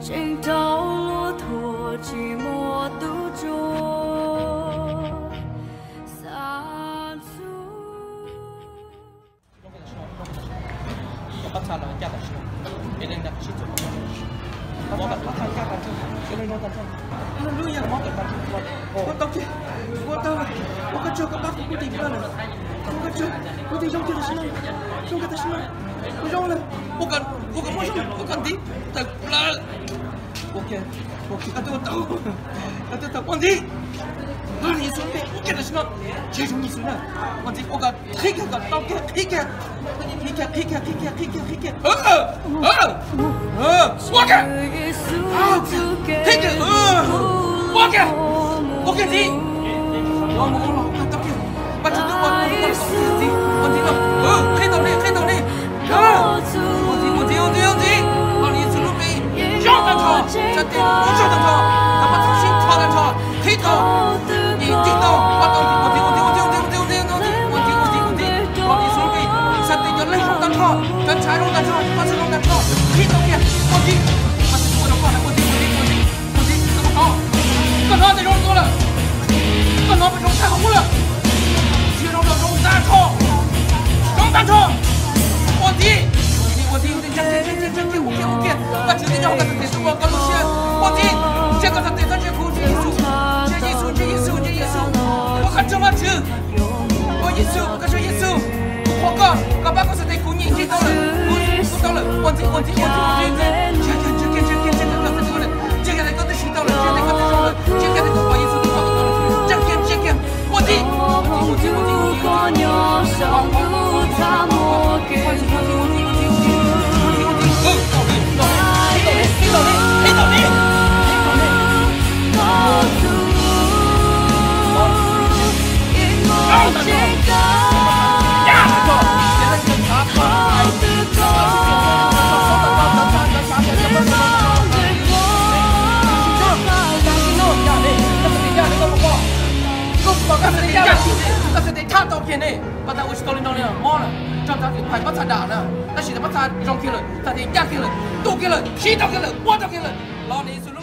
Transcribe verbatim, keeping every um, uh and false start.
惊涛落驼，寂寞独坐，三足。 bắt xa là cha đặt xuống, để nên đặt xuống chỗ món đặt bắt xa cha đặt xuống, cho nên nó đặt xuống, nó lưu ý món đặt đặt xuống, có tao chứ, có tao là, có cái chỗ các bác cũng tìm ra này, có cái chỗ, có tìm trong kia là sao, trong kia là sao, có trong là, có cần, có cần mua trong, có cần tí, thật là, ok, ok, cái tôi tao, cái tôi tao quan gì? 아, 이 손에 이렇게 신어 제정이 신어 어디 오가 피케가 떡게 피케 피케 피케 피케 피케 피케 어어어 오게 아 피케 어 오게 오게지 너무 올라 떡게 맞지 또 오게지 어디가 어 해도네 해도네 어 어디 어디 어디 어디 아니 슬로페이 쇼단터 자때 우셔단터 나빠 당신 터단터 피터叮咚，我到底我听我听我听我听我听我听我听我听我听我听，我你说给，三对人类用单车，跟柴用单车，我是用单车，听懂没？我听，我听我的话，我听我听我听我听，怎么搞？干啥得用多了？干啥不用太红了？接着要用单车，用单车，我听，我听我听，这这这这这我听我听，我指定要个得是我个路线，我听，这个他得他这口技术，这艺术这艺术这。我看这么吃，我耶稣，我说耶稣，我讲，我把我是在公园见到了，我我到了，我这我这我这我这，这个这个这个这个这个这个那个都听到了，这个那个都听到了，这个那个我耶稣都看到了，这个这个我这我这我这我这我这，我这我这我这我他照片呢，把他我是到领导了，忙了，叫他快把他打了，那现在把他让开了，他得压开了，都开了，谁都开了，我都开了，老李是。